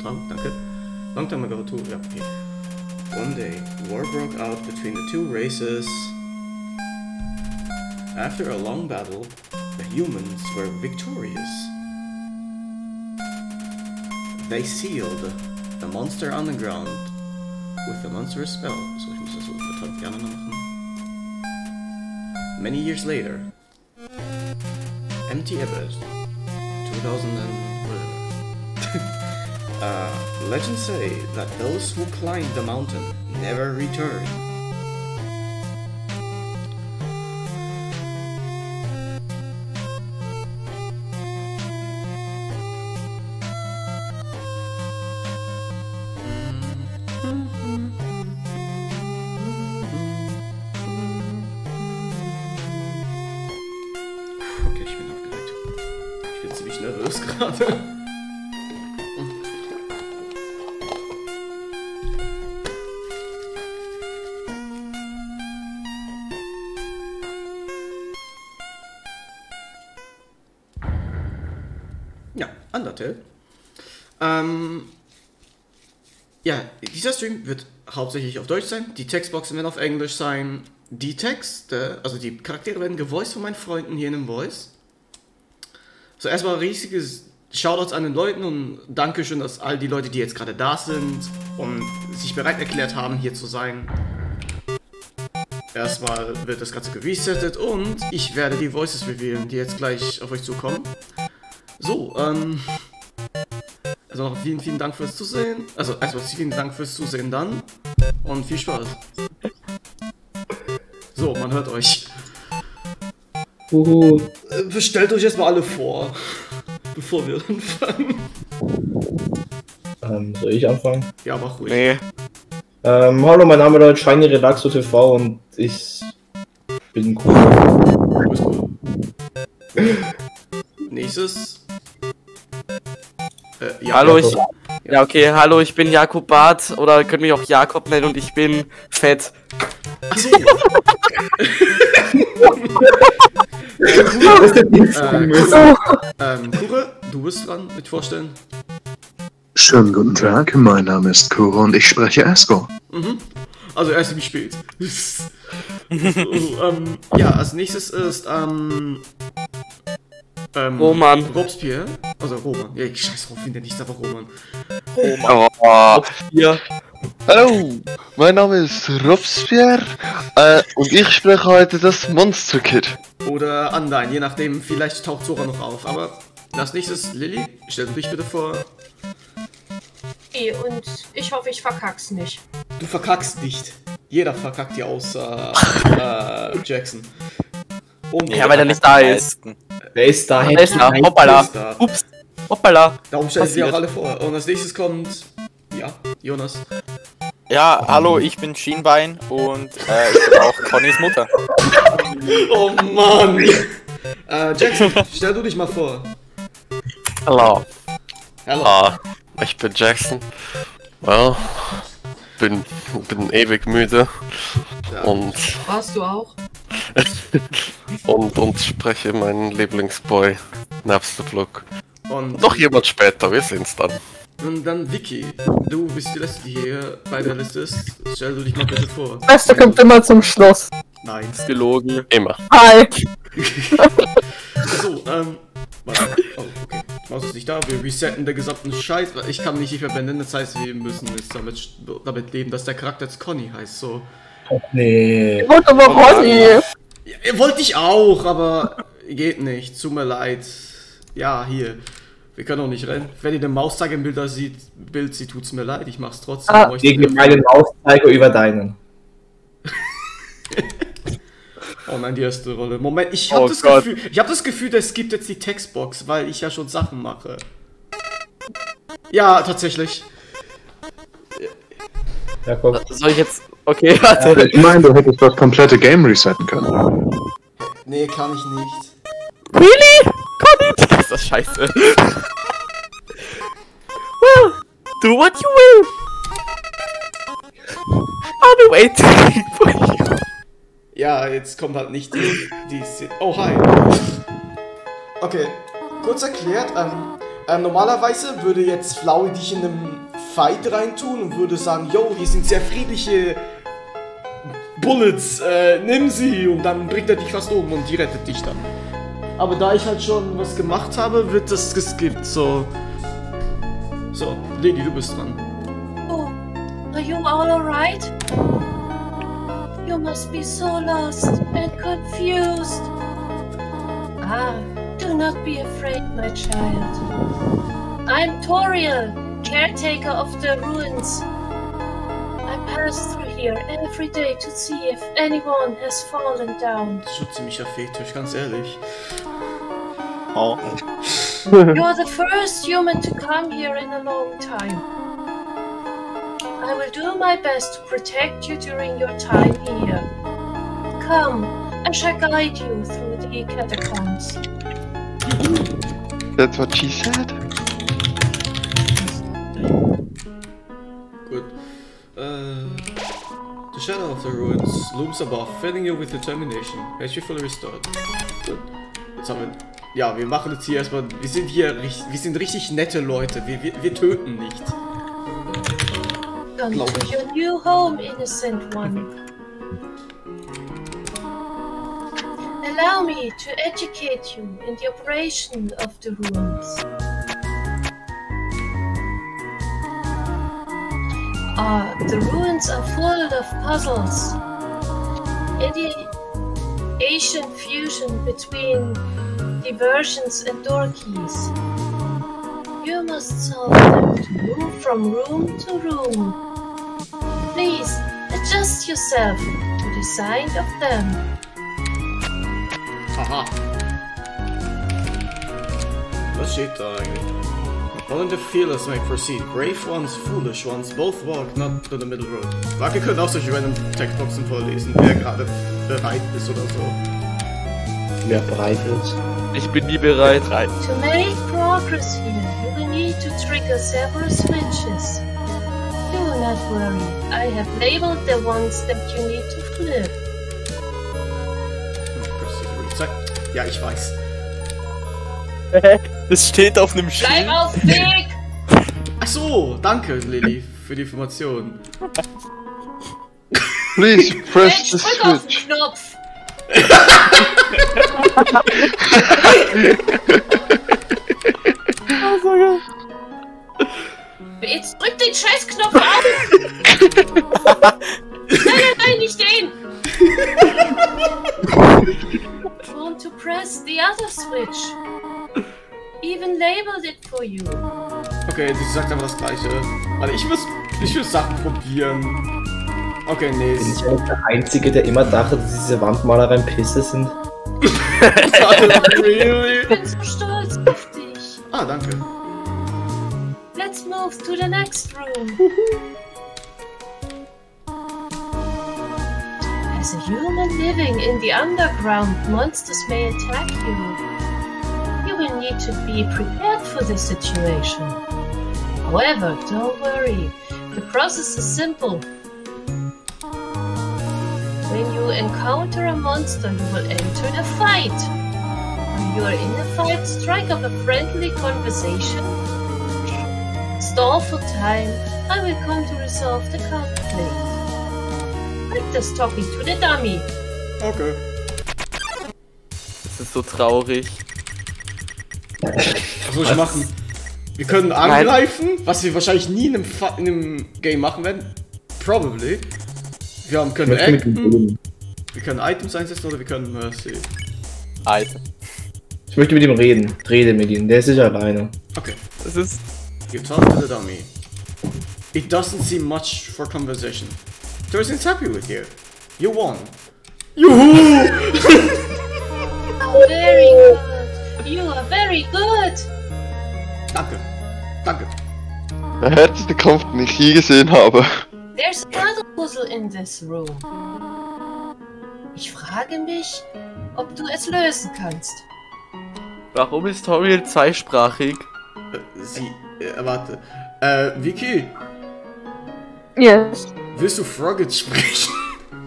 Traum, danke. Long time ago, ja, okay. One day, war broke out between the two races. After a long battle, the humans were victorious. They sealed the monster underground with a monstrous spell. So, ich muss das so verdammt gerne noch machen. Many years later, Empty Abyss, 2000 legends say that those who climb the mountain never return. Okay, ich bin aufgeregt. Ich bin ziemlich nervös gerade. Ja, Undertale. Ja, dieser Stream wird hauptsächlich auf Deutsch sein. Die Textboxen werden auf Englisch sein. Die Texte, also die Charaktere werden gevoiced von meinen Freunden hier in dem Voice. So, erstmal riesiges Shoutouts an den Leuten und Dankeschön, dass all die Leute, die jetzt gerade da sind und sich bereit erklärt haben, hier zu sein. Erstmal wird das Ganze geresettet und ich werde die Voices revealen, die jetzt gleich auf euch zukommen. So, also noch vielen Dank fürs Zusehen. Also erstmal vielen Dank fürs Zusehen dann und viel Spaß. So, man hört euch. Stellt euch erstmal alle vor, bevor wir anfangen. Soll ich anfangen? Ja, mach ruhig. Nee. Hallo, mein Name ist Shiny Relaxo TV und ich bin cool. Du bist cool. Nächstes. Ja, Hallo, Jakob. ja okay, hallo, ich bin Jakob Barth oder könnt mich auch Jakob nennen und ich bin fett. Achso. Kure, du bist dran mit vorstellen. Schönen guten Tag, mein Name ist Kuro und ich spreche Esco. Also erst ziemlich spät. So, ja, als nächstes ist Roman. Robespierre. Also Roman. Ja, ich scheiß drauf, finde nicht einfach Roman. Ja. Hallo, mein Name ist Robespierre und ich spreche heute das Monster Kid. Oder Undyne, je nachdem, vielleicht taucht Sora noch auf. Aber als nächstes, Lilly, stell dich bitte vor. Okay, und ich hoffe, ich verkack's nicht. Du verkackst nicht. Jeder verkackt hier außer Jackson. Und Ja, weil er nicht da ist. Wer ist da? Er ist da. Hoppala. Ups. Hoppala. Darum stellen sie auch Passiert. alle vor. Und als nächstes kommt, ja, Jonas. Ja, hallo, ich bin Schienbein und ich bin auch Connys Mutter. Oh Mann! Jackson, stell du dich mal vor. Hallo, Hallo. ich bin Jackson. Ja, bin ewig müde Ja. und Warst du auch? spreche meinen Lieblingsboy Napsterblock. Und Noch jemand später, wir sehen's dann. Und dann Vicky, du bist die Letzte, die hier bei der Liste ist. Stell du dich mal bitte vor. Beste kommt immer zum Schluss. Nein. Ist gelogen. Immer. Hi. So, warte. Oh, okay. Maus ist nicht da, wir resetten den gesamten Scheiß, weil ich kann mich nicht mehr benennen, das heißt, wir müssen jetzt damit leben, dass der Charakter jetzt Conny heißt, so. Nee. Ich wollte aber Ronny. Ja, wollte ich auch, aber geht nicht, tut mir leid. Ja, hier. Wir können auch nicht rennen. Wenn ihr den Mauszeiger sieht, tut's mir leid, ich mach's trotzdem. Ah. Gegen meinen Auszeiger über deinen. Oh nein, die erste Rolle. Moment, ich hab das Gefühl, es gibt jetzt die Textbox, weil ich ja schon Sachen mache. Ja, tatsächlich. Jakob. Soll ich jetzt... Okay, warte. Ich meine, du hättest das komplette Game resetten können. Nee, kann ich nicht. Really? Conny? Ist das scheiße. Well, do what you will. I'll be waiting for you. Ja, jetzt kommt halt nicht die oh, hi. Okay, kurz erklärt, normalerweise würde jetzt Flowey dich in einem Fight reintun und würde sagen, yo, hier sind sehr friedliche Bullets, nimm sie und dann bringt er dich fast um und die rettet dich dann. Aber da ich halt schon was gemacht habe, wird das geskippt, so. So, Lady, du bist dran. Oh, are you all alright? You must be so lost and confused. Ah, do not be afraid, my child. I'm Toriel, caretaker of the ruins. I pass through here every day to see if anyone has fallen down. Das ist schon ziemlicher Fetisch, ganz ehrlich. Oh. You're the first human to come here in a long time. I will do my best to protect you during your time here. Come, I shall guide you through the catacombs. That's what she said. Gut. The shadow of the ruins looms above, filling you with determination. As you fully restored. Gut. Jetzt haben wir... Ja, wir machen jetzt hier erstmal... Wir sind hier... Wir sind richtig nette Leute. Wir töten nicht. Come to your new home, innocent one. Allow me to educate you in the operation of the ruins. The ruins are full of puzzles. Any Asian fusion between diversions and door keys. You must solve them to move from room to room. Please, adjust yourself to the sign of them. Aha. Was steht da eigentlich? Only the fearless may proceed. Brave ones, foolish ones, both walk not to the middle road. Wake könnte auch solche random Textboxen vorlesen, wer gerade bereit ist oder so. Wer bereit ist. Ich bin nie bereit. To make progress here, you will need to trigger several switches. Do not worry, I have labeled the ones that you need to flip. Ja, ich weiß. Das steht auf einem Schild. Bleib auf dem Weg! Ach so, danke Lilly für die Information. Please press the Drück auf den switch. Knopf! Jetzt drück den Scheißknopf auf! Nein, nicht den! Want to press the other switch? Even labeled it for you. Okay, sie sagt aber das gleiche. Warte, ich muss Sachen probieren. Okay, nee. Bin ich eigentlich der Einzige, der immer dachte, dass diese Wandmalereien Pisse sind? Really? Ich bin so stolz auf dich. Ah, danke. Let's move to the next room. As a human living in the underground, monsters may attack you. You will need to be prepared for this situation. However, don't worry. The process is simple. When you encounter a monster, you will enter the fight. When you are in the fight, strike up a friendly conversation. Stall for time. I will come to resolve the conflict. Practice talking to the dummy. Okay. Das ist so traurig. Was soll ich machen? Wir können angreifen, was wir wahrscheinlich nie in einem Game machen werden. Probably. Wir können acten. Wir können Items einsetzen oder wir können Mercy. Alter. Ich möchte mit ihm reden. Rede mit ihm, der ist sicher alleine. Okay. Das ist... You talk to the dummy. It doesn't seem much for conversation. Thurston's happy with you. You won. Juhu! Very good. You are very good. Danke. Danke. Der härteste Kampf, den ich je gesehen habe. There's another puzzle in this room. Ich frage mich, ob du es lösen kannst. Warum ist Toriel zweisprachig? Warte. Vicky, Yes. willst du Frogget sprechen?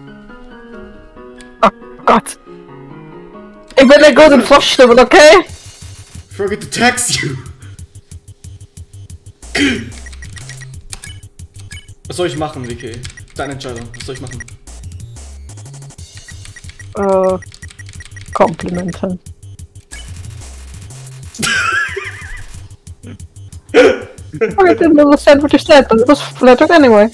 Oh Gott. Ich bin der gute Froschstimme, okay? Frogget attacks you. Was soll ich machen, Vicky? Deine Entscheidung. Was soll ich machen? Komplimente. I didn't understand what you said, but it was flattered anyway.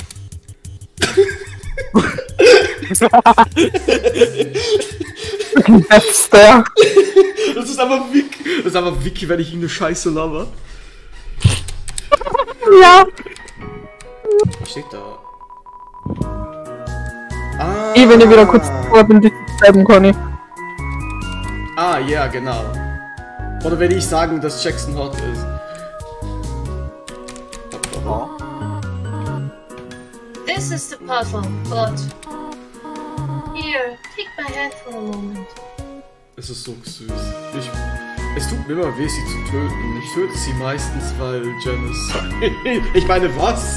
That's there. Das ist aber Vicky. Das ist aber Vicky, wenn ich ihm eine Scheiße laber. Ja. Was steht da? Ah. Wenn ihr wieder kurz bin, dich schreiben, Conny. Ah, ja, genau. Oder wenn ich sagen, dass Jackson hot ist. This is the puzzle, but... Here, take my hand for a moment. Es ist so süß. Es tut mir immer weh, sie zu töten. Ich töte sie meistens, weil Janice... Ich meine, was?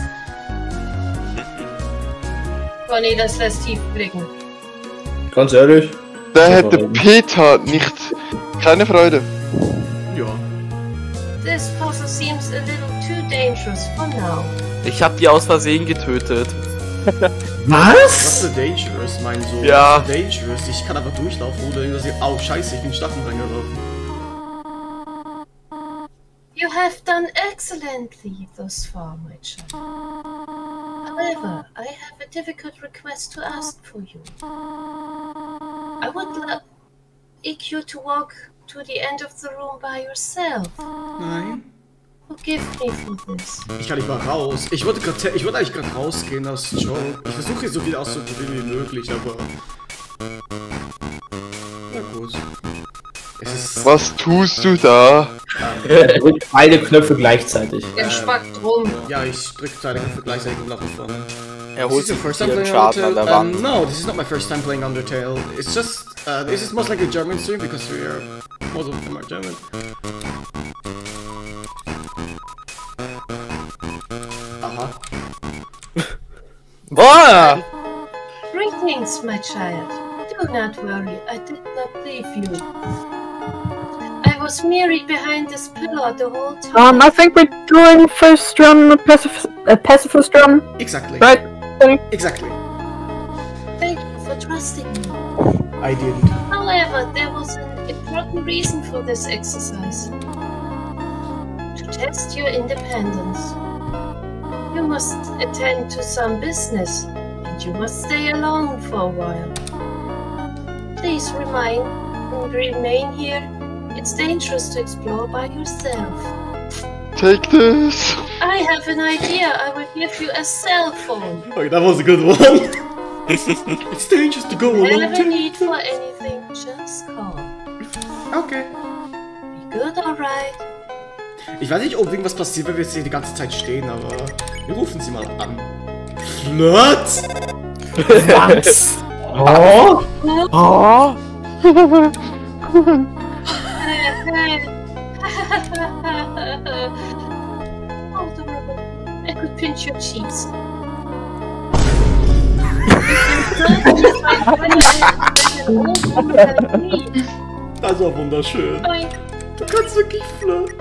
Conny, das lässt tief blicken. Ganz ehrlich. Da hätte Peter nicht keine Freude. Ja. This puzzle seems a little too dangerous for now. Ich hab die aus Versehen getötet. Was ist dangerous, mein Sohn? Ja. Dangerous. Ich kann einfach durchlaufen, ohne dass ich... Au, scheiße, ich bin in Stacheln reingelaufen. You have done excellently thus far, my child. However, I have a difficult request to ask for you. I would like you to walk to the end of the room by yourself. Nein. Forgive me for this. Ich kann nicht mal raus. Ich wollte eigentlich gerade rausgehen aus Joke. Ich versuche hier so viel auszuprobieren wie möglich, aber... Na gut. Es ist... Was tust du da? Drück beide Knöpfe gleichzeitig. Er spackt rum. Ja, ich drücke beide Knöpfe gleichzeitig und laufe vorne. Er holt Is this sich your first time viel playing Schaden an der Undertale? Wand. No, this is not my first time playing Undertale. It's just, this is most likely German stream because most of them are German. Aha. Boah! Greetings, my child. Do not worry, I did not leave you. I was merely behind this pillar the whole time. I think we're doing first drum, pacifist drum. Exactly. Right? Exactly. Thank you for trusting me. I didn't. However, there was an important reason for this exercise. To test your independence. You must attend to some business, and you must stay alone for a while. Please remain here. It's dangerous to explore by yourself. Take this. I have an idea. I will give you a cell phone. Okay, that was a good one. It's dangerous to go alone. Never need for anything, just call. Okay. Be good, alright? Ich weiß nicht, ob irgendwas passiert, wenn wir jetzt hier die ganze Zeit stehen, aber wir rufen sie mal an. Flirt? Was? Oh? Oh? How adorable. I could pinch your cheeks. Das war wunderschön. Nein. Du kannst wirklich flirten.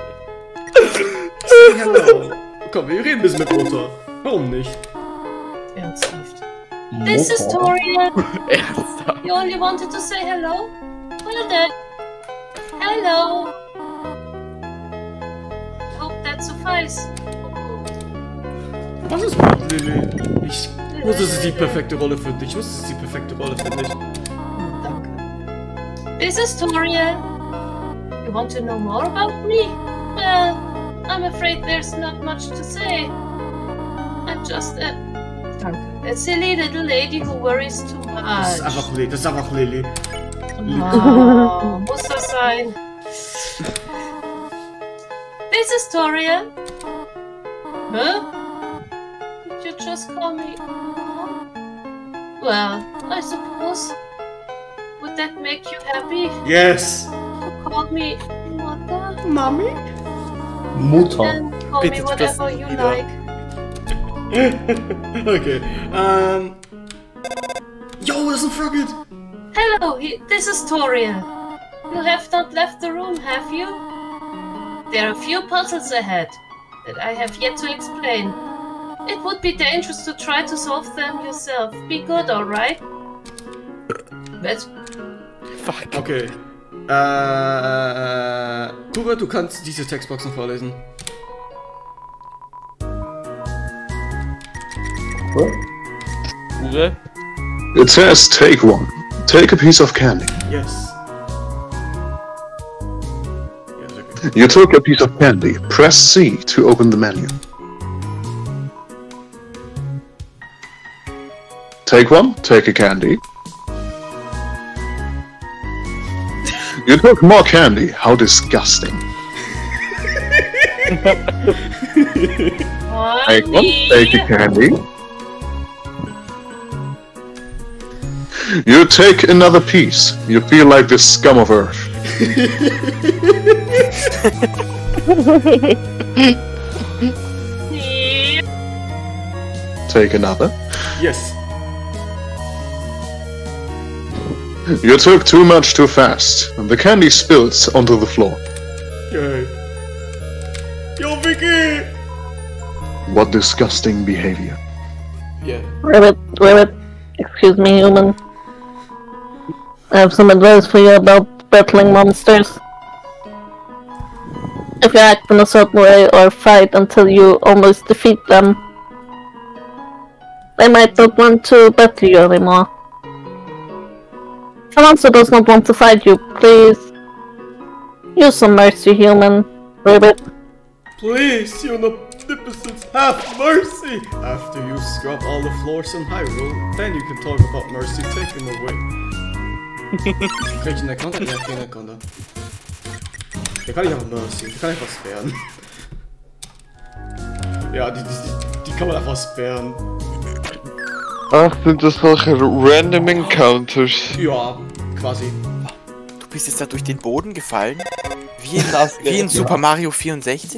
Hello. Komm, wir reden ein bisschen mit Mutter. Warum nicht? Ernsthaft. This is Torian. Ernsthaft? You only wanted to say hello? Well then. Hello. I hope that suffices. Was ist mit Lilly? Ich wusste, es ist die perfekte Rolle für dich. Ich wusste, es ist die perfekte Rolle für dich. Danke. This is Torian. You want to know more about me? Well, I'm afraid there's not much to say. I'm just a silly little lady who worries too Das ist much. einfach Lilly. Das ist einfach Lilly. Oh, muss das sein? This is Torian. Huh? Did you just call me? Well, I suppose. Would that make you happy? Yes. To call me mother? Mommy? Mutter. And call me Bitte, whatever das you wieder. like. Okay. Yo, das ist ein Frogget. Hello, this is Torian. You have not left the room, have you? There are a few puzzles ahead that I have yet to explain. It would be dangerous to try to solve them yourself. Be good, alright? What? Fuck. Okay. Kura, du kannst diese Textboxen vorlesen. Uwe? It says, take one. Take a piece of candy. Yes. Yes, okay. You took a piece of candy. Press C to open the menu. Take one. Take a candy. You took more candy. How disgusting. Take one. Take a candy. You take another piece. You feel like the scum of earth. Take another. Yes. You took too much too fast, and the candy spills onto the floor. Okay. Yo, Vicky! What disgusting behavior. Yeah. Ribbit, excuse me, human. I have some advice for you about battling monsters. If you act in a certain way or fight until you almost defeat them, they might not want to battle you anymore. If a monster does not want to fight you, please use some mercy, human. Ribbit. Please, you omnipotence, have mercy! After you scrub all the floors in Hyrule, then you can talk about mercy, take him away. Krieg ich einen Counter? Ja, ich krieg einen Counter. Der kann nicht einfach mercy, der kann einfach sperren. Ja, die kann man einfach sperren. Ach, sind das solche random Encounters? Ja, quasi. Du bist jetzt da durch den Boden gefallen? Wie in Super Mario 64?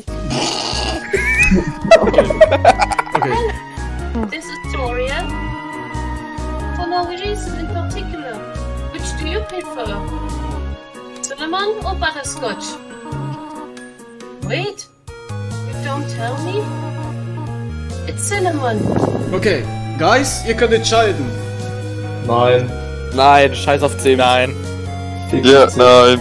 Okay. This is Toria. For no reason in particular. Which do you prefer? Cinnamon or butterscotch? Wait, you don't tell me? It's cinnamon. Okay, Guys, ihr könnt entscheiden. Nein. Nein, scheiß auf 10. Nein. Ja, nein.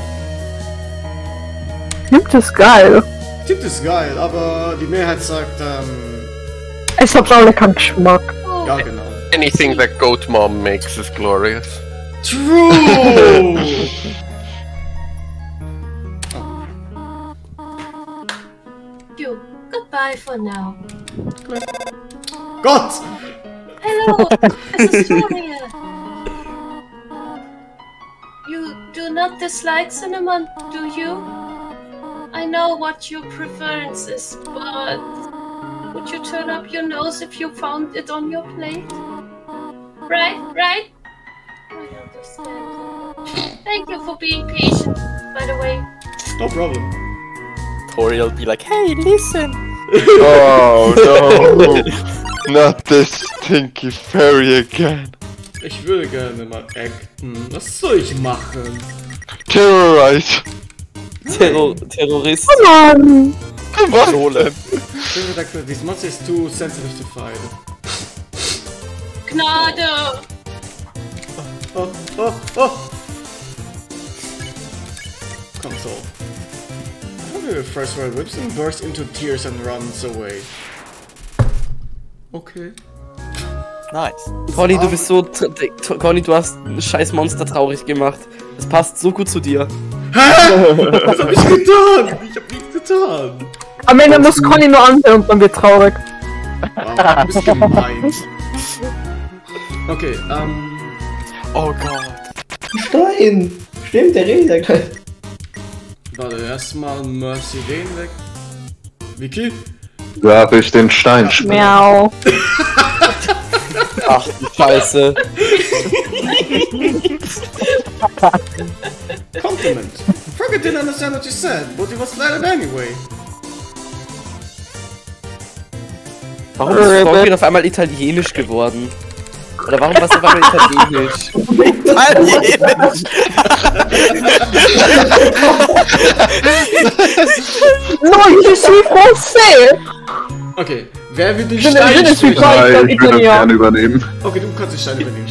Gibt es geil. Typ ist geil, aber die Mehrheit sagt, Ich hab's auch keinen Geschmack. Oh, ja genau. Anything that Goat Mom makes is glorious. True! you. Goodbye for now. Gott! Hello, this is Toria. You do not dislike cinnamon, do you? I know what your preference is, but would you turn up your nose if you found it on your plate? Right? I understand. Thank you for being patient, by the way. No problem. Tori will be like, hey, listen! Oh no! Not this stinky fairy again. Ich würde gerne mal acten. Was soll ich machen? Terrorize! Terrorist. Mann! Sohle. This monster is too sensitive to fight. Gnade! Oh! Console. The first one whips and bursts into tears and runs away. Okay. Nice. Conny, du bist so... Conny, du hast ein scheiß Monster traurig gemacht. Das passt so gut zu dir. Was hab ich getan? Ich hab nichts getan. Am Ende muss Conny nur ansehen und dann wird traurig. Wow, du bist gemein. Okay, Oh Gott. Stein! Stimmt, der redet ja gleich. warte, erstmal Mercy den weg. Vicky? Darf ich den Stein springen? Miau. Ach, du Scheiße. Compliment. Frogger didn't understand what you said, but it was flattered anyway. Warum ist Froggy auf einmal italienisch geworden? Oder warum warst du auf einmal italienisch? Italienisch! No, je suis français! Okay, wer will den Je Stein ne suis schwingen? pas Ich will das italien. gerne übernehmen. Okay, du kannst den Stein übernehmen.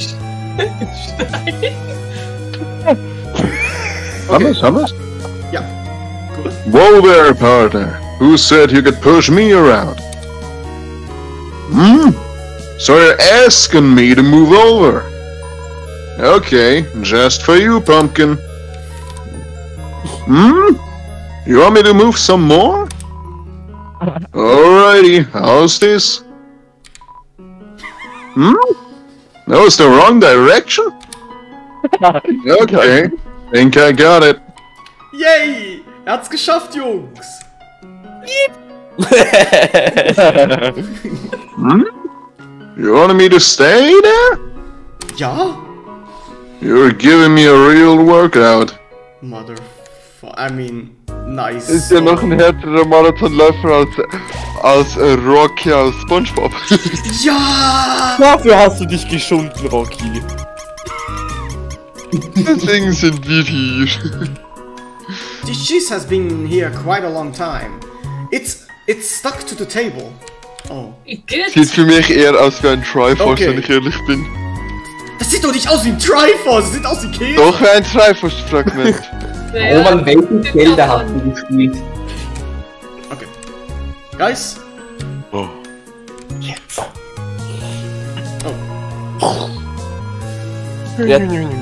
Haben wir's? Ja. Gut. Whoa there, partner. Who said you could push me around? Hmm? So you're asking me to move over? Okay, just for you, pumpkin. Hmm? You want me to move some more? Alrighty, how's this? Hmm? That was the wrong direction? Okay, think I got it. Yay! Er hat's geschafft, Jungs! Hmm? You wanted me to stay there? Ja? You're giving me a real workout. I mean, nice. Ist ja noch ein härterer Marathonläufer als Rocky aus SpongeBob. Ja! Dafür hast du dich geschunden, Rocky. Deswegen sind wir hier. The cheese has been here quite a long time. It's stuck to the table. Oh. Sieht für mich eher aus wie ein Triforce, Okay. wenn ich ehrlich bin. Das sieht doch nicht aus wie ein Triforce, das sieht aus wie Käse. Doch wie ein Triforce-Fragment. Roman, welche Felder hast du gespielt? Okay. Guys? Oh. Jetzt. Oh. Ja.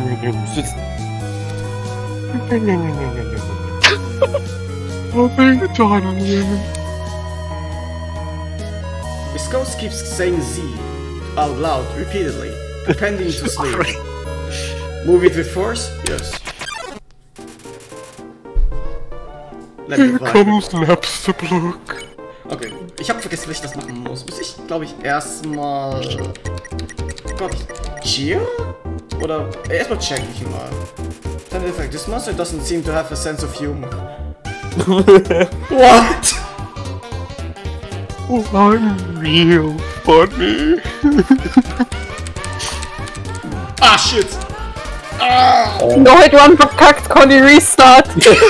Miss Ghost keeps saying Z out loud repeatedly, pretending to sleep. Move it with force? Yes. Let me Snaps the block. Okay, ich hab vergessen, wie ich das machen muss. Muss ich, glaube ich, erstmal... Gott, cheer? Oder erstmal check ich mal. Then effect, this monster doesn't seem to have a sense of humor. What? Oh, I'm real funny. Ah, shit! Ah! No hit one verkackt, Conny Restart.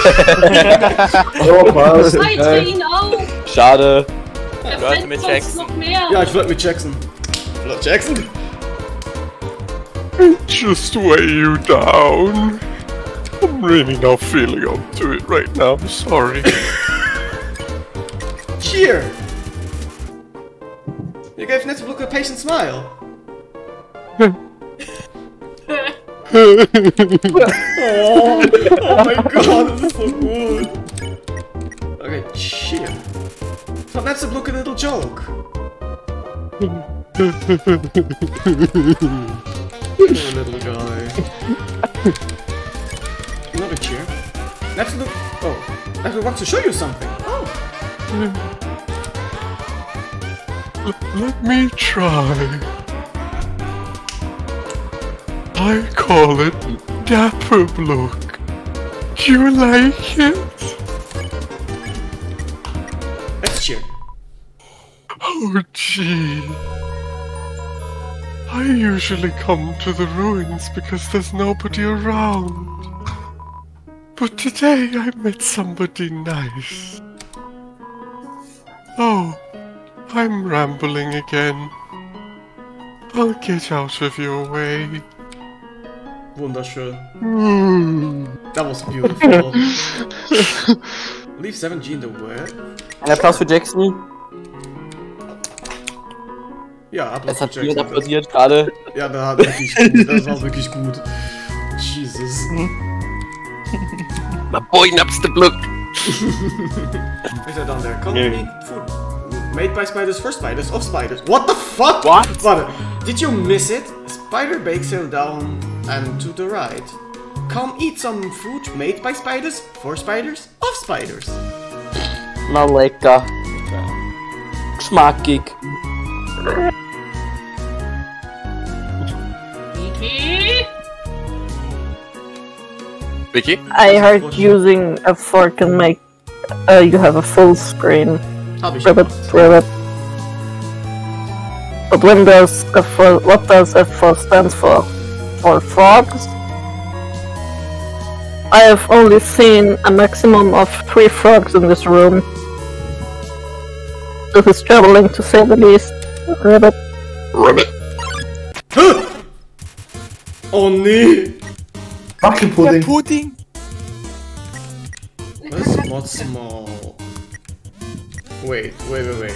Oh, was? Seite ihn auf! Schade. Er Leute brennt mit sonst Jackson. noch mehr! Ja, ich flirt mit Jackson. Flirt Jackson? Just weigh you down. I'm really not feeling up to it right now, sorry. Cheer! You gave Netzblock a patient smile. Oh my god, das ist so gut. Okay, cheer. But Netzblock a little joke. Poor little guy. Another cheer. Netzblock. Oh, Netzblock wants to show you something. Oh. Let me try. I call it Dapper Block. Do you like it? Let's cheer. Oh gee. I usually come to the ruins because there's nobody around. But today I met somebody nice. Oh, I'm rambling again. I'll get out of your way. Wunderschön. Mm. That was beautiful. Leave 7G in the web. Ein Applaus für Jackson. Ja, Applaus Es hat für jemand Jackson. applaudiert gerade. Ja, das war wirklich gut. Das war wirklich gut. Jesus. My boy naps the block. Is that down there? Colony food made by spiders for spiders of spiders. What the fuck? What? Warte, did you miss it? Spider bakes him down and to the right. Come eat some food made by spiders for spiders of spiders. Na lecker. Geschmackig. Vicky? Vicky? I heard using a fork can make you have a full screen. Hab ich Ribbit, gemacht. ribbit. But when does F4, what does F4 stand for? For frogs? I have only seen a maximum of 3 frogs in this room. This is troubling to say the least. Ribbit. Ribbit. Oh nee! Wackelpudding. Pudding. Was? Mod small. Wait.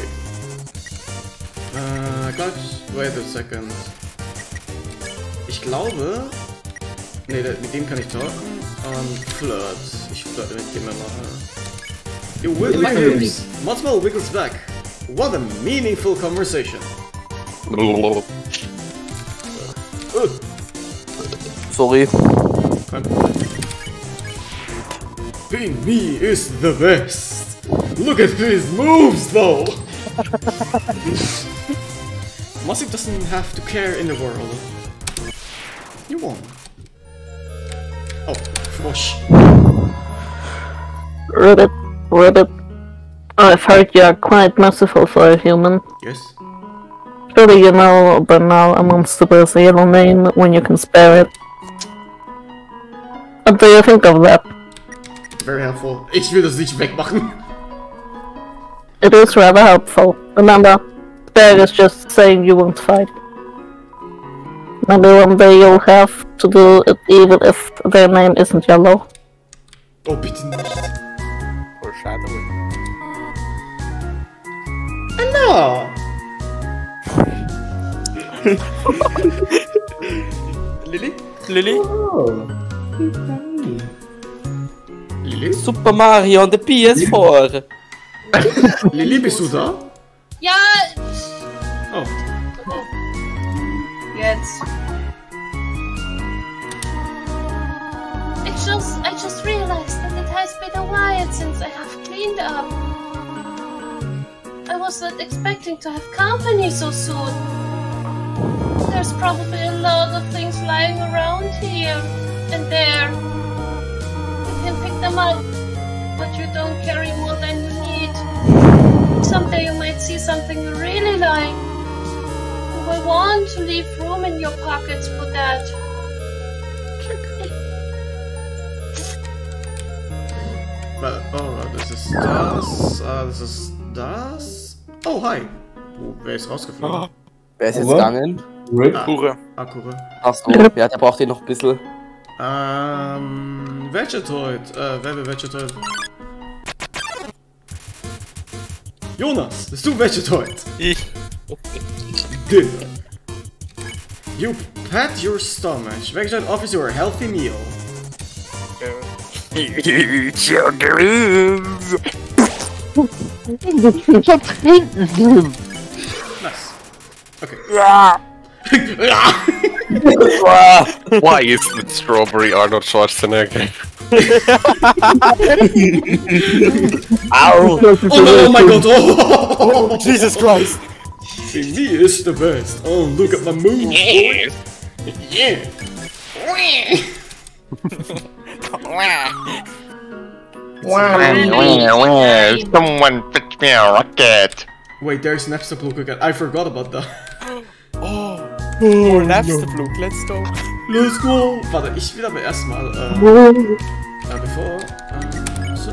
Wait a second. Ich glaube... Nee, mit dem kann ich talken. Flirt. Ich flirte mit dem immer. You wiggle your hips. Mod small wiggles back. What a meaningful conversation. Sorry. Kein Problem. Being me is the best. Look at his moves, though. Mossip doesn't have to care in the world. You won. Oh, Frosch. Ribbit. I've heard you're quite merciful for a human. Yes. Surely you know by now a monster bears a yellow name when you can spare it. What do you think of that? Very helpful. Ich will das nicht wegmachen. It is rather helpful. Remember, spare is just saying you won't fight. Maybe one day you'll have to do it even if their name isn't yellow. Oh, bitte nicht. Foreshadowing. Anna! Lily? Oh. Lily? Super Mario on the PS4. Lily, bist du da? Ja. Oh. Jetzt. I just realized that it has been a while since I have cleaned up. I was not expecting to have company so soon. There's probably a lot of things lying around here and there. You can pick them up, but you don't carry more than you need. Someday you might see something you really like. You will want to leave room in your pockets for that. Das ist das. Oh, hi. Wer ist rausgeflogen? Wer ist jetzt gegangen? Kure. Kure. Achso, ja, der braucht ihn noch ein bisschen. Vegetoid. Wer will Vegetoid? Jonas, bist du Vegetoid? Ich. Good. You pat your stomach. Vegetoid offers you a healthy meal. Eat your greens. Nice. Okay. Why is the strawberry Arnold Schwarzenegger? Ow! Oh my god! Oh, Jesus Christ! Me is the best. Oh, look at my moves. Yeah. Someone fetch me a rocket. Wait, there's Napster Blue again. I forgot about that. Oh, Napster-Flug, let's go. Let's go! Warte, ich will aber erstmal, bevor, so.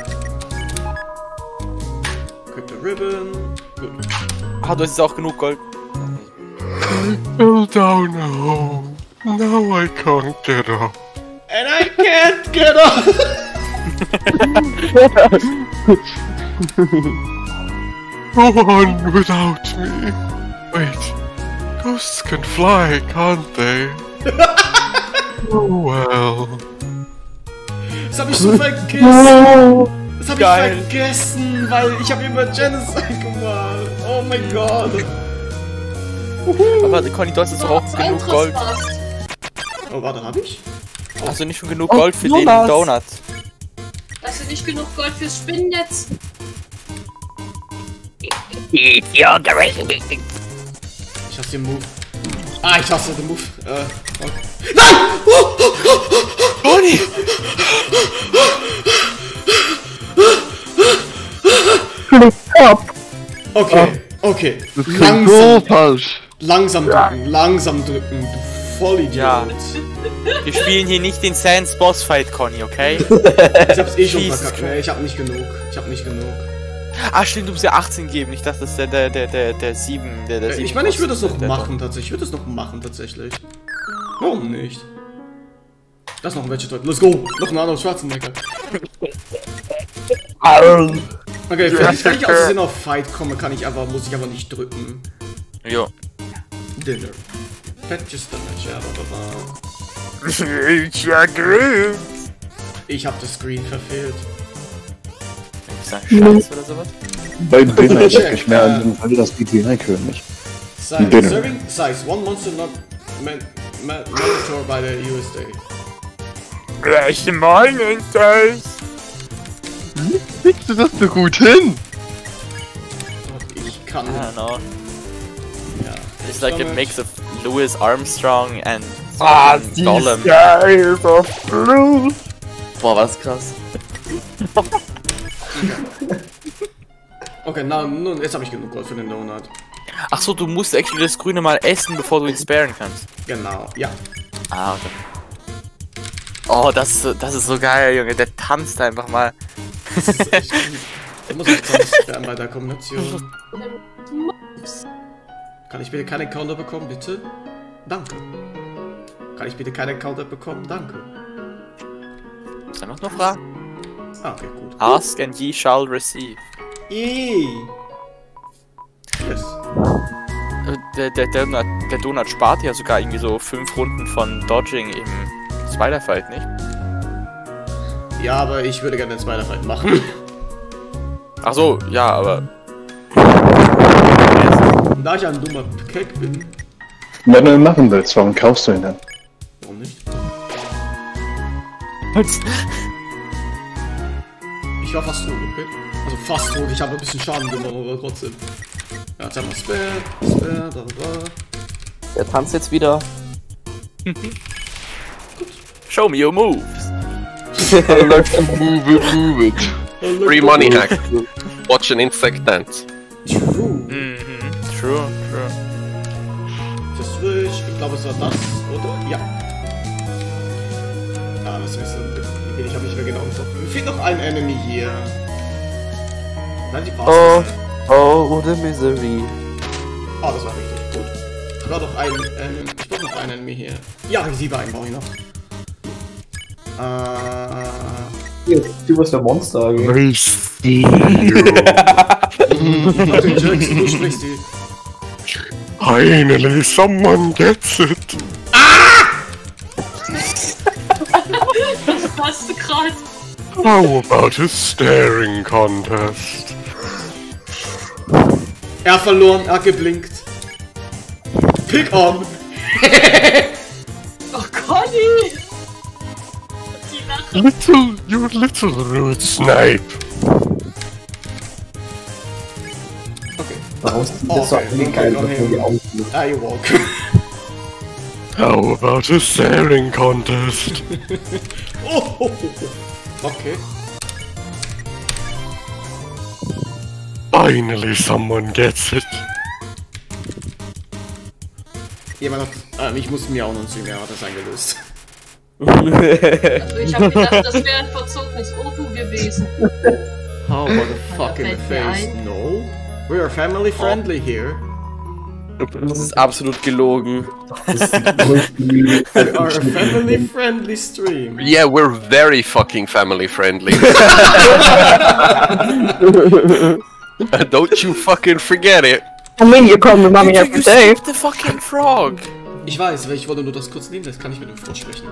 Quick the ribbon. Gut. Ah, du hast jetzt auch genug Gold. Fell down a hole. Now I can't get up. And I can't get up! Go on without me. Wait. Ghosts can fly, can't they? Oh well. Das hab ich so vergessen! Das hab ich vergessen, weil ich hab immer Genocide gemacht. Oh mein Gott. Aber Conny, du hast jetzt auch genug Gold. Oh, warte, hab ich? Hast du nicht schon genug Gold für den Donut? Hast du nicht genug Gold fürs Spinnennetz? Ich hasse den Move. Ah, ich hasse den Move. Okay. Nein! Conny! Okay. Langsam drücken, du Vollidiot. Ja. Wir spielen hier nicht den Sans Boss Fight, Conny, okay? Ich hab's eh schon verkackt, ne? Ich hab nicht genug. Ah, stimmt, du musst ja 18 geben. Ich dachte, das ist der 7. Ich meine, ich würde es noch machen, tatsächlich. Ich würde es noch machen, tatsächlich. Warum nicht? Das ist noch ein Vegetable. Let's go! Noch ein Arnold Schwarzenegger. Okay, wenn ich aus Versehen auf Fight komme, muss ich aber nicht drücken. Jo. Dinner. Patches Damage, ja, Ich hab das Screen verfehlt. Ist das Scheiß oder sowas? Bei Dinner check ich mehr an, weil das BT-König. Serving size, one monster not monitor by the USD. Welche Monsters? Kriegst du das so gut hin? Ich kann. I don't know. Ja. It's like a mix of Louis Armstrong and Gollum. Boah, was krass. Okay, nun, jetzt habe ich genug Gold für den Donut. Ach so, du musst actually das Grüne mal essen, bevor du ihn sparen kannst. Genau, ja. Ah, okay. Oh, das ist so geil, Junge. Der tanzt einfach mal. Das ist echt gut. Da muss ich sonst werden bei der Kombination. Kann ich bitte keinen Counter bekommen, bitte? Danke. Kann ich bitte keinen Counter bekommen? Danke. Ist da noch eine Frage? Ah, okay, gut. Ask and ye shall receive. Yes. Der Donut spart ja sogar irgendwie so 5 Runden von Dodging im Spider-Fight, nicht? Ja, aber ich würde gerne den Spider-Fight machen. Ach so, ja, aber... Da ich ein dummer Keck bin... Wenn du ihn machen willst, warum kaufst du ihn dann? Warum nicht? Ich war fast tot, okay? Also fast tot, ich habe ein bisschen Schaden genommen, aber trotzdem. Ja, jetzt haben wir Spare, da. Der tanzt jetzt wieder. Show me your moves. Move it. Free money hack. Watch an insect dance. True. True. Just Switch, ich glaube es war das, oder? Ja. Ah, das ist ich habe nicht mehr genau im Kopf. Mir fehlt noch ein Enemy hier. Nein, die Passt. Oh, the misery. Ah, das war richtig gut. Ich brauche noch einen Enemy hier. Ja, die 7 brauche ich noch. Du bist der Monster, I see you. Du sprichst die. Finally, someone gets it. Das passte gerade. How about a staring contest? Er hat verloren, er hat geblinkt. Pick on! Oh, Conny! Die Lache. You little rude snipe. Okay. Das war geil, Ah, you walk. How about a staring contest? Oh, okay. Finally, someone gets it. Jemand hat. Ich musste mir auch noch sehen, wer hat das eingelöst. Also ich hab gedacht, das wäre ein verzogenes Otu gewesen. How about a fuck in the face? No. We are family friendly here. Das ist absolut gelogen. We are a family friendly stream. Yeah, we're very fucking family friendly. Don't you fucking forget it. I mean, you call me mommy every day. The fucking frog. Ich weiß, weil ich wollte nur das kurz nehmen, das kann ich mit dem Frosch sprechen.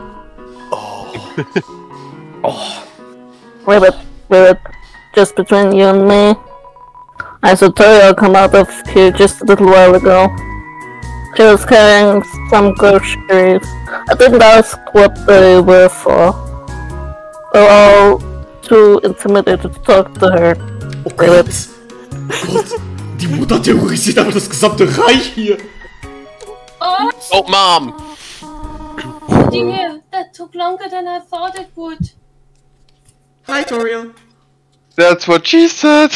Wait, just between you and me. I saw Toyo come out of here just a little while ago. She was carrying some groceries. I didn't ask what they were for. We're all too intimidated to talk to her. Oh Gott! Gott! Die Mutter terrorisiert aber das gesamte Reich hier! Oh, Mom! Dinge, that took longer than I thought it would. Hi, Toriel! That's what she said.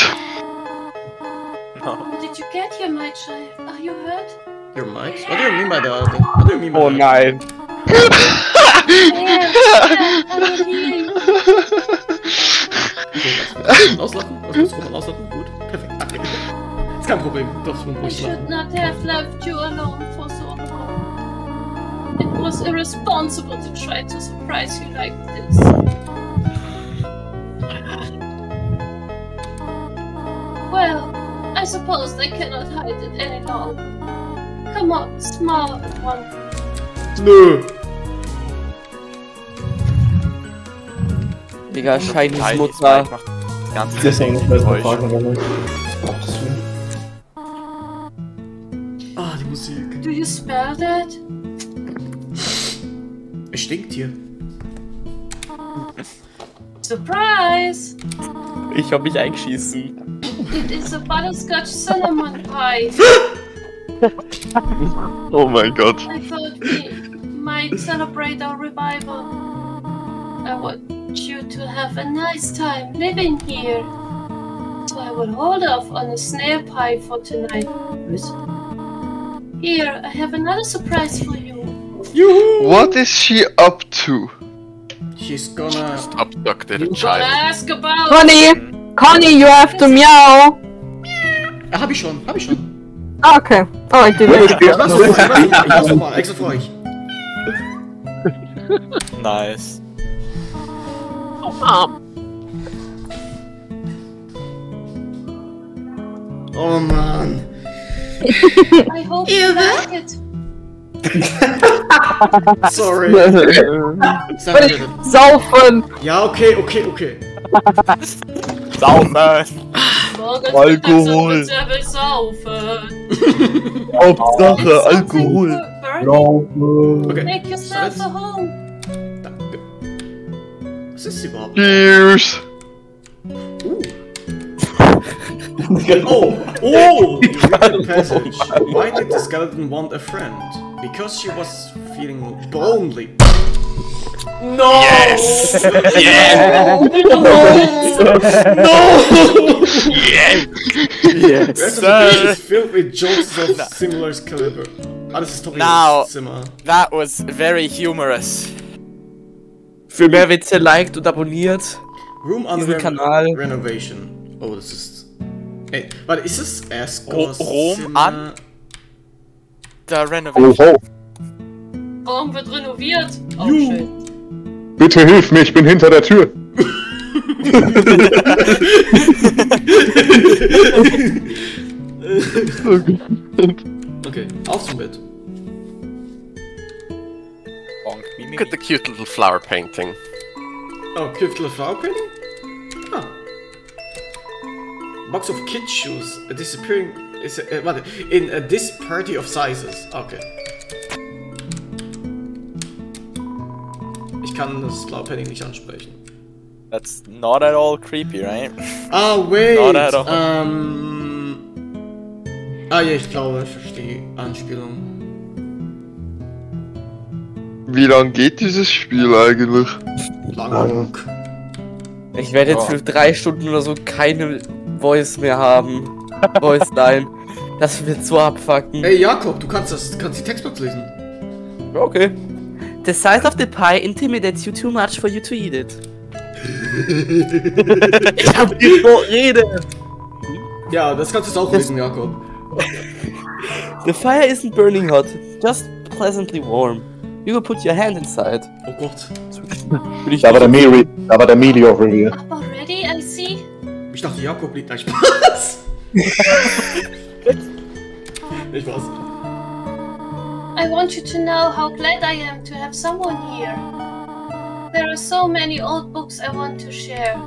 How did you get here, my child? Are you hurt? Your mics? What do you mean by that? What do you mean by Oh that? nein. Yeah, I'm healing. Auslachen? Was willst du auslachen? Gut, perfekt, danke. Ist kein Problem, du darfst I ruhig should lachen. not have left you alone for so long. It was irresponsible to try to surprise you like this. Well, I suppose they cannot hide it any longer. Come on, smart one. Nö. Digga, Shinies Shinies Mutter. macht die ganze Deswegen nicht mehr Geräusche. fragen, warum. Ah, die Musik. Do you smell that? Es stinkt hier. Surprise! Ich hab mich eingeschießen. It is a butterscotch cinnamon pie. Oh mein Gott. I thought we might celebrate our revival. I want you to have a nice time living here. So I will hold off on a snail pie for tonight. Here, I have another surprise for you. What is she up to? She's gonna... Abducted a Don't child. ask about Connie, you have to meow. Hab ich schon. Ah, okay. Oh, I did it. Ich mach's nochmal, extra für euch. Nice. Oh Mann. I hope you like it. Sorry. Saufen. Ja, okay. Saufen! Morgens Alkohol. Mittags und saufen. Hauptsache It's Alkohol. something burning. Okay. Make yourself a home. Danke. Was ist überhaupt? Cheers. Oh! You read the passage. Why did the skeleton want a friend? Because she was feeling lonely. No! Yes! Yeah! No! Yes! Rest of the page is filled with jokes of similar caliber. Alles ist doch Now, Zimmer. that was very humorous. Für mehr Witze liked und abonniert. Room under diesen Kanal. Renovation. Oh, das ist... Ey, warte, ist es Asgars Rom Zimmer? an der Renovation. Raum wird renoviert. Oh, schön. Bitte hilf mir, ich bin hinter der Tür. Okay, auf zum Bett. Look at the cute little flower painting. Oh, cute little flower painting? Ah. Box of kid shoes. A disappearing... Is warte, in this party of sizes. Okay. Ich kann das flower painting nicht ansprechen. That's not at all creepy, right? Ah, wait! Not at all. Ah ja, ich glaube, ich verstehe die Anspielung. Wie lang geht dieses Spiel eigentlich? Lang. Ich werde jetzt für 3 Stunden oder so keine Voice mehr haben. Voice Line. Das wird so abfucken. Ey Jakob, du kannst die Textbox lesen. Okay. The size of the pie intimidates you too much for you to eat it. Ich hab nicht so redet. Ja, das kannst du auch lesen, Jakob. The fire isn't burning hot, just pleasantly warm. You will put your hand inside. Oh Gott. Da war der Meteor over here. Up already, I see. Ich dachte, Jakob liegt da Spaß. Ich weiß. I want you to know how glad I am to have someone here. There are so many old books I want to share.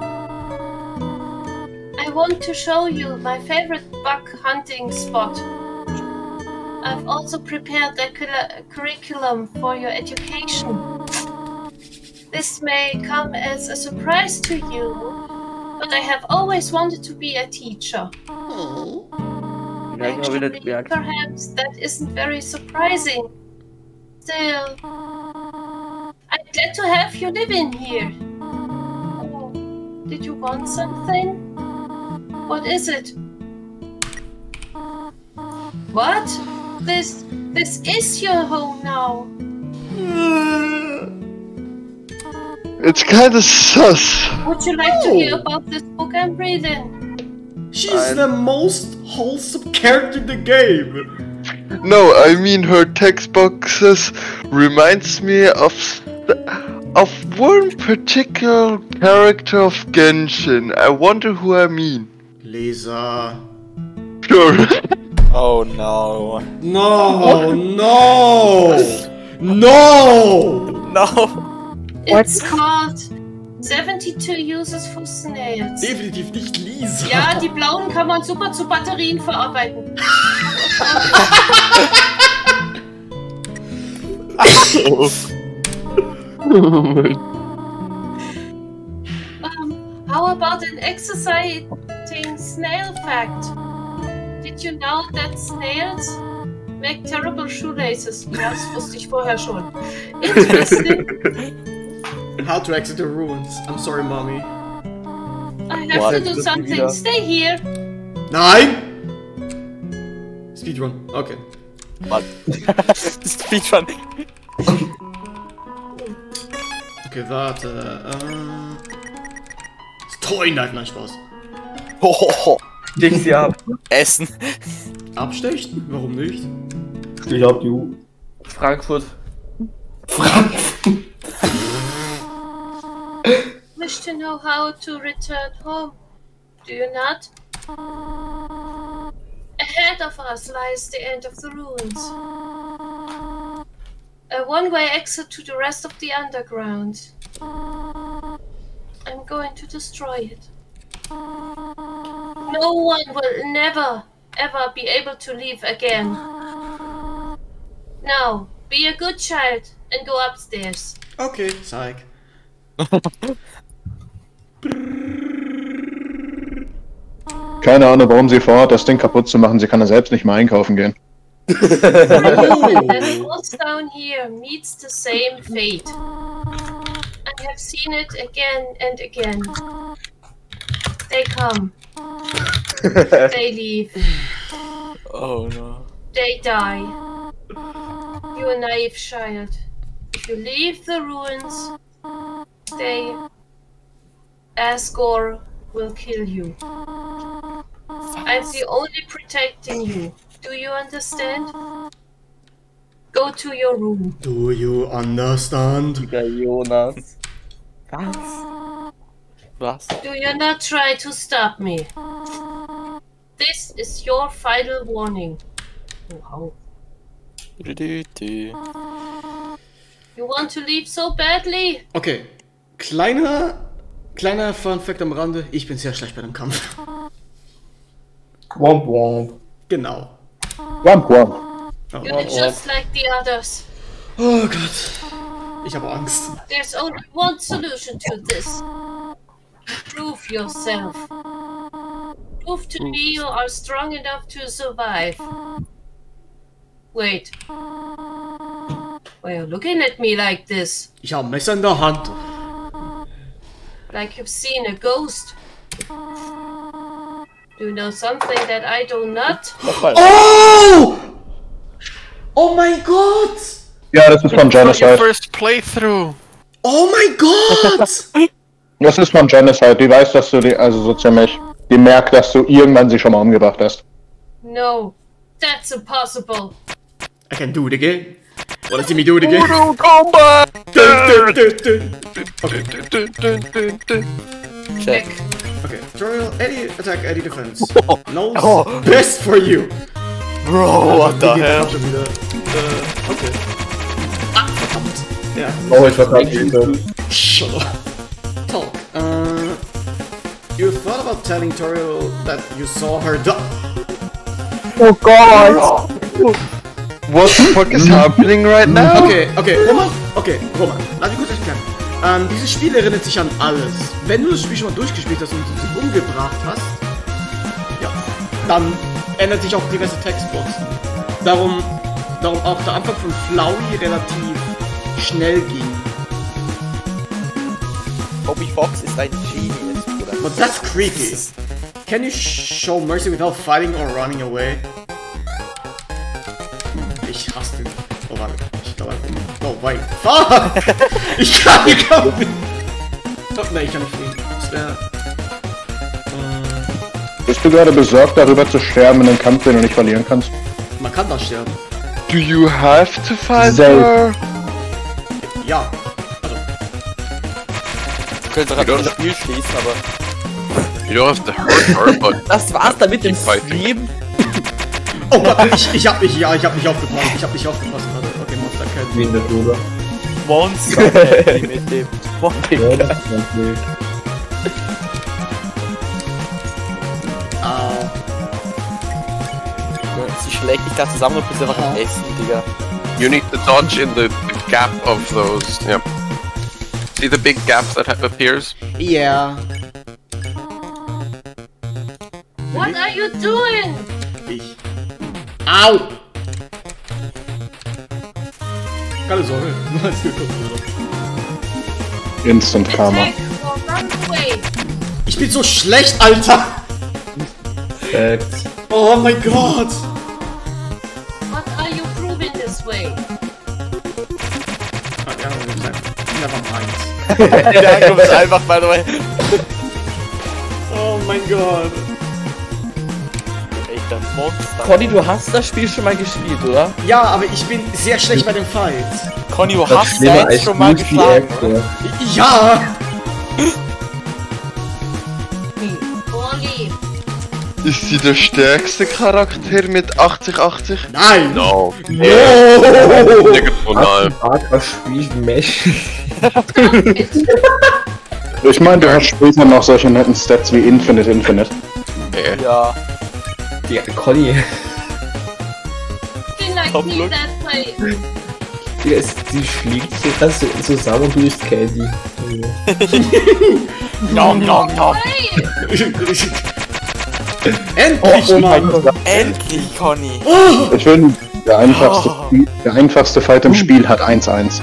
I want to show you my favorite bug hunting spot. I've also prepared a curriculum for your education. This may come as a surprise to you, but I have always wanted to be a teacher. Actually, perhaps that isn't very surprising. Still, I'm glad to have you living here. Oh, did you want something? What is it? What? This is your home now. It's kinda sus. Would you like to hear about this book I'm reading? She's the most wholesome character in the game. No, I mean her text boxes reminds me of one particular character of Genshin. I wonder who I mean. Lisa. Sure. Oh no. No, no, no. No. It's called 72 Uses for Snails. Definitiv nicht Lisa. Ja, die blauen kann man super zu Batterien verarbeiten. How about an exercising snail fact? Did you know that snails make terrible shoelaces? Ja, das wusste ich vorher schon. Interesting. How to exit the ruins. I'm sorry, mommy. I have to do something. Stay here. Nein! Speedrun. Okay. Mann. Speedrun. Okay, warte. Toy Knife, nein, Spaß. Stich sie ab. Essen. Abstechen? Warum nicht? Ich hab die Frankfurt. Wish to know how to return home. Do you not? Ahead of us lies the end of the ruins. A one-way exit to the rest of the underground. I'm going to destroy it. No one will never, ever be able to leave again. Now, be a good child and go upstairs. Okay, zeig. Keine Ahnung, warum sie vorhat, das Ding kaputt zu machen. Sie kann da selbst nicht mal einkaufen gehen. Everyone that falls down here meets the same fate. I have seen it again and again. They come. They leave. Oh no. They die. You naive child. If you leave the ruins, they... Asgore will kill you. I'm the only protecting you. Do you understand? Go to your room. Do you understand? Jonas. Was? Do you not try to stop me. This is your final warning. Wow. You want to leave so badly? Okay, kleiner Fun Fact am Rande, ich bin sehr schlecht bei dem Kampf. Womp womp. Genau. Womp womp. Oh, You're just like the others. oh Gott, ich habe Angst. There's only one solution to this. Prove yourself. Prove to me you are strong enough to survive. Wait. Why are you looking at me like this? Ich habe ein Messer in der Hand. Like you've seen a ghost. Do you know something that I do not? Oh! Oh mein Gott! Ja, das ist von Genocide. First playthrough. Oh mein Gott! Das ist von Genocide. Die weiß, dass du die, also so ziemlich, die merkt, dass du irgendwann sie schon mal umgebracht hast. No, that's impossible. I can do it again. Wanna see me do it again? Mortal Kombat! Okay. Check. Okay. Tutorial, any attack, any defense. No, best for you. Bro, what the hell? Okay. Ah, verdammt. Ja. Oh, ich verkacke. Shut up. Talk. You thought about telling Toriel that you saw her die? Oh god! What the fuck is happening right now? Okay, Roman, lass mich kurz erklären. Dieses Spiel erinnert sich an alles. Wenn du das Spiel schon mal durchgespielt hast und sie umgebracht hast, ja, dann ändert sich auch diverse Textboxen. Darum auch der Anfang von Flowey relativ schnell ging. Bobby Fox ist ein Genius, Bruder. But that's creepy. Can you show mercy without fighting or running away? Ich hasse den. Oh, warte. Ich glaube. Oh, wait. Fuck! Ich kann nicht kommen! Oh, nein, ich kann nicht fliehen. Das wäre... Bist du gerade besorgt darüber zu sterben in einem Kampf, den du nicht verlieren kannst? Man kann da sterben. Do you have to fight Selten. her? Ja. Du könntest gerade das Spiel schließen, aber... You don't have to hurt her, but... Das war's damit im Fighting. Stream. Oh Gott, ich hab nicht aufgepasst. Ich hab nicht aufgepasst gerade. Okay, Monster Academy. Wie in der Schule. Monster Academy mit dem Monster. Au. Sie schlägt dich da zusammen und bist einfach am Essen, Digga. You need to dodge in the gap of those, yep. See the big gaps that appears? Yeah. What are you doing? Ich. Au! Keine Sorge. Alles gut. Instant Karma. Attack or run away. Ich bin so schlecht, Alter! Oh mein Gott! What are you proving this way? Never mind. Der Angriff ist einfach, by the way. Oh mein Gott. Echter Monster. Conny, du hast das Spiel schon mal gespielt, oder? Ja, aber ich bin sehr schlecht bei den Fights. Conny, du Das hast Schlimme, Sans ich schon mal spiel die geschlagen, Äxte. oder? Ja! Olli. Ist sie der stärkste Charakter mit 80-80? Nein! No. No! Diagonal. Was spielt Mesh? Ich meine, du hast später noch solche netten Stats wie Infinite. Ja. Ja, Conny. Be like Top me look. that way. Sie schlägt sich das zusammen und du isst Candy. Nom nom nom. Hey! Endlich, Mann! Endlich, Conny. Ich finde, der einfachste Fight im Spiel hat 1-1.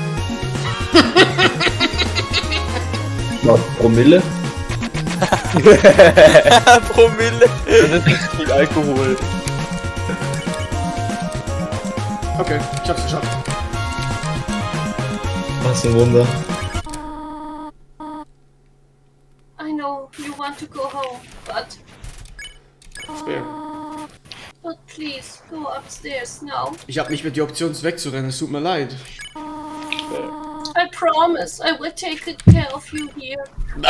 Promille? Promille. Das ist nicht viel Alkohol. Okay, ich hab's geschafft. Was ein Wunder. I know you want to go home, but please go upstairs now. Ich hab nicht mehr die Option wegzurennen, es tut mir leid. I promise I will take good care of you here.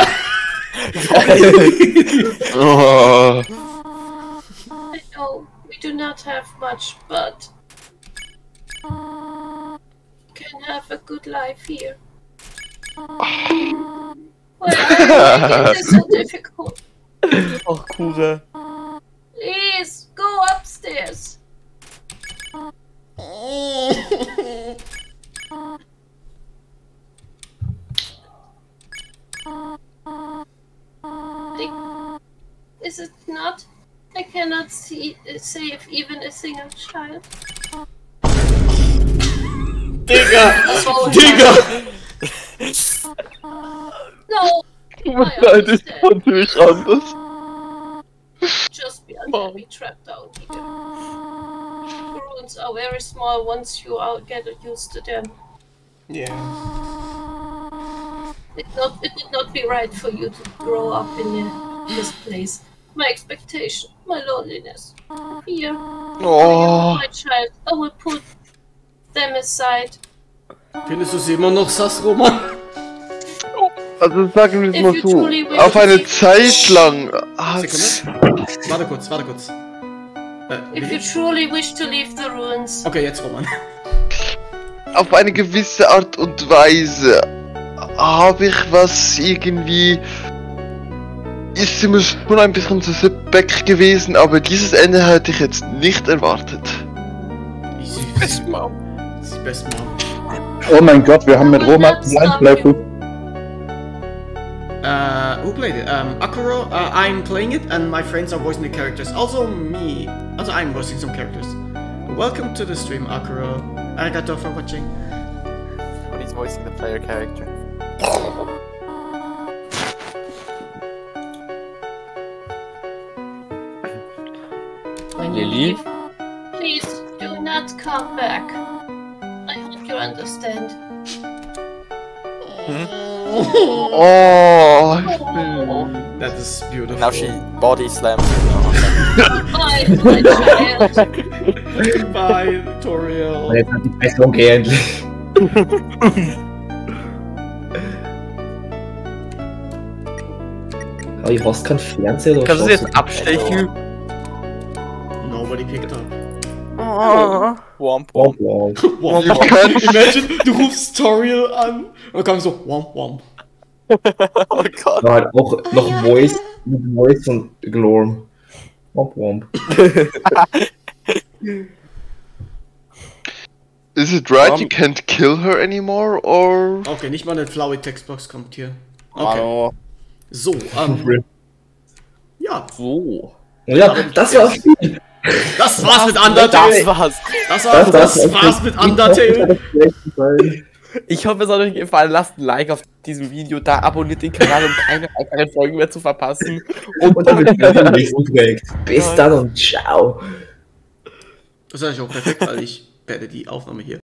Oh. I know we do not have much, but can have a good life here. Why are you making this so difficult? Ach, Kura. Please go upstairs. Is it not? I cannot save even a single child. Digga! Oh, Digga! No! Das ist natürlich anders. Just be unhappy trapped down here. The ruins are very small once you get used to them. Yeah. It would not be right for you to grow up in this place. My expectation, my loneliness. Here, Oh. my child, I will put them aside. Findest du sie immer noch sass, Roman? Also sagen wir es If mal you so, truly will auf eine keep- Zeit lang hat Sekunde. Warte kurz. If you truly wish to leave the ruins, Okay, jetzt Roman. auf eine gewisse Art und Weise habe ich was irgendwie... Ist immer schon ein bisschen zu Back gewesen, aber dieses Ende hätte ich jetzt nicht erwartet. Best Mom. Sie best Mom. Oh mein Gott, wir haben mit Roman Blind Playthrough. Who played it? Akuro, I'm playing it and my friends are voicing the characters. Also me. Also I'm voicing some characters. Welcome to the stream, Akuro. Arigato for watching. Conny's voicing the player character. when you Lily? leave, please do not come back. I hope you understand. Oh, That is beautiful. Now she body slams. Bye, my child. Bye, Toriel. Und jetzt hat die Person endlich. Aber ich hast keinen Fernseher oder Kannst du was? jetzt abstechen? Nobody picked up. Oh. Womp Womp womp. womp. Womp, You womp. can't- Imagine, du rufst Toriel an und dann kommt so Womp Womp. Oh Gott. Da halt auch noch Voice mit Voice und Glorm. Womp womp. Is it right you can't kill her anymore, or? Okay, nicht mal eine flaue Textbox kommt hier. Okay. Oh. So, ja. So. Ja, das war's. Das war's mit Undertale. Das war's. Das war's mit Undertale. Ich hoffe, es hat euch gefallen. Lasst ein Like auf diesem Video da, abonniert den Kanal, um keine weiteren Folgen mehr zu verpassen. Und damit im nächsten Projekt. Bis dann und ciao. Das ist eigentlich auch perfekt, weil ich beende die Aufnahme hier.